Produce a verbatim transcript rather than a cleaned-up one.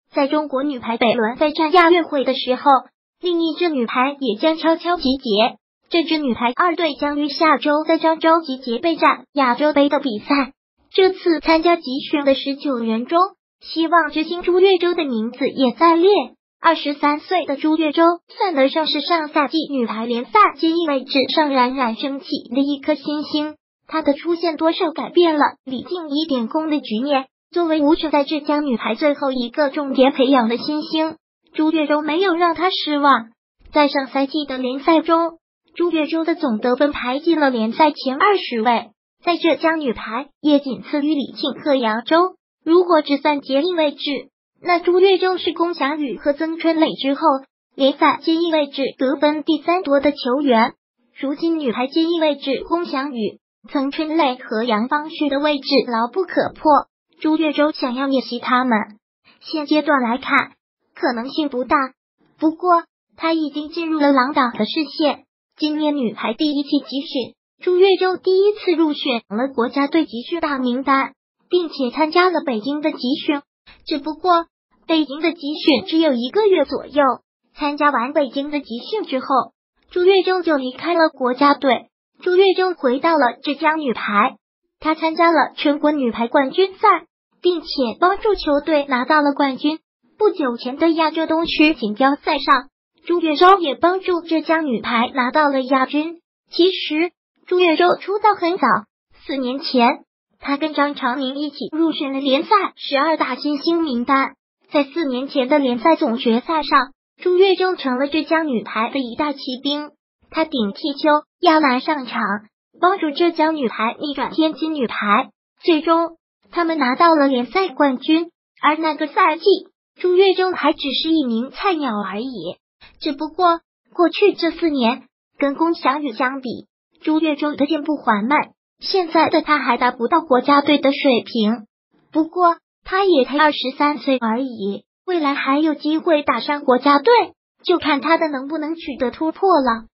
在中国女排北轮备战亚运会的时候，另一支女排也将悄悄集结。这支女排二队将于下周在漳州集结备战亚洲杯的比赛。这次参加集训的十九人中，希望之星朱月洲的名字也在列。二十三岁的朱月洲算得上是上赛季女排联赛接应位置上冉冉升起的一颗新星。她的出现多少改变了李静怡点攻的局面。作为无权在浙江女排最后一个重点培养的新星，朱月洲没有让她失望。在上赛季的联赛中，朱月洲的总得分排进了联赛前二十位，在浙江女排也仅次于李沁和杨舟。如果只算接应位置，那朱月洲是龚翔宇和曾春蕾之后联赛接应位置得分第三多的球员。如今女排接应位置，龚翔宇、曾春蕾和杨方旭的位置牢不可破。朱月洲想要逆袭他们，现阶段来看可能性不大。不过他已经进入了郎党的视线。今年女排第一期集训，朱月洲第一次入选了国家队集训大名单，并且参加了北京的集训。只不过北京的集训只有一个月左右，参加完北京的集训之后，朱月洲就离开了国家队。朱月洲回到了浙江女排，他参加了全国女排冠军赛，并且帮助球队拿到了冠军。不久前的亚洲东区锦标赛上，朱月洲也帮助浙江女排拿到了亚军。其实朱月洲出道很早，四年前他跟张常宁一起入选了联赛十二大新星名单。在四年前的联赛总决赛上，朱月洲成了浙江女排的一大骑兵，他顶替邱亚楠上场，帮助浙江女排逆转天津女排，最终他们拿到了联赛冠军。而那个赛季，朱月洲还只是一名菜鸟而已。只不过过去这四年跟龚翔宇相比，朱月洲的进步缓慢，现在的他还达不到国家队的水平。不过他也才二十三岁而已，未来还有机会打上国家队，就看他的能不能取得突破了。